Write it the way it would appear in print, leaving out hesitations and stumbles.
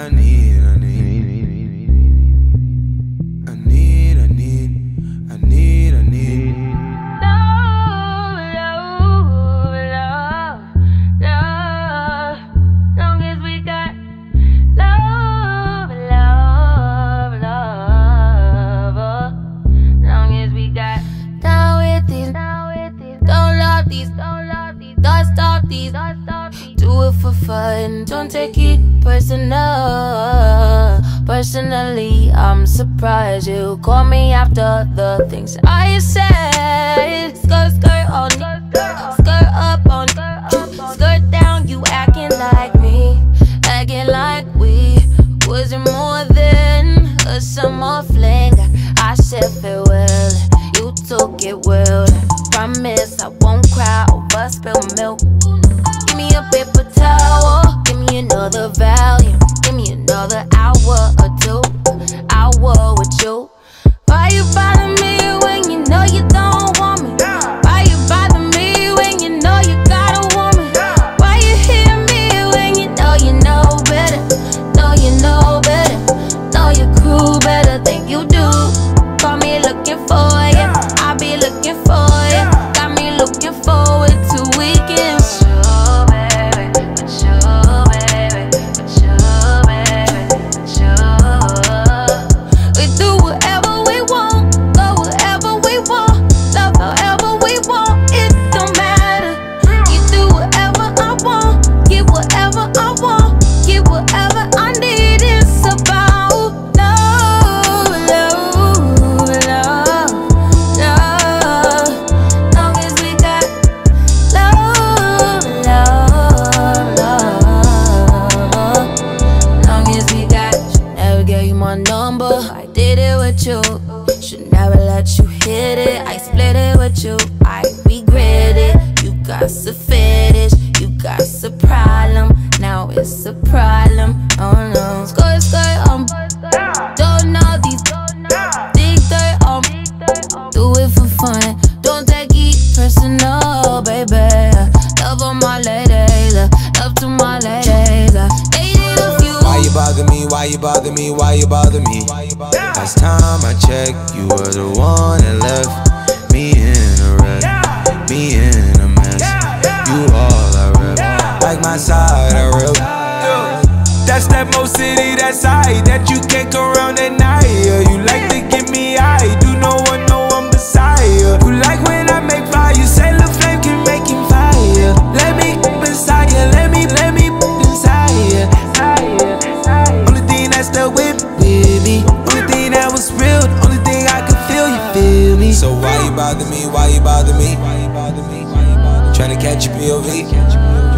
Do it for fun, don't take it personally, I'm surprised you call me after the things I said. Skirt on, skirt up on, skirt down. You acting like me, acting like we wasn't more than a summer fling. I said farewell, you took it well. Promise I won't cry over spilled milk. Give me a paper towel, give me another volume, give me another hour or two, hour with you. Why you bother me when you know you don't want me? Why you bother me when you know you got a woman? Why you hear me when you know better? Know you know better, know your crew better than you do. Call me looking for you, I'll be looking for you. Got me looking forward to weekends. I did it with you, should never let you hit it. I split it with you, I regret it. You got a fetish, you got a problem. Now it's a problem, oh no. Skirt, don't know these big dirt, do it for fun, don't take it personal, baby. Love on my ladies, love to my ladies. Dated a few. Why you bother me, why you bother me, why you bother me? Last time I checked, you were the one that left me in a wreck, me in a mess. You all I rep, like my side I rep. That's that Mo City, that side that you can't come around at night. You like to get me high, do no one know I'm beside you. You like when I make fire, you say the flame can make him fire. Let me inside you, let me inside you. Only thing that's still with me, only thing that was real, the only thing I could feel, you feel me. So why you bother me, why you bother me? Tryna catch your POV.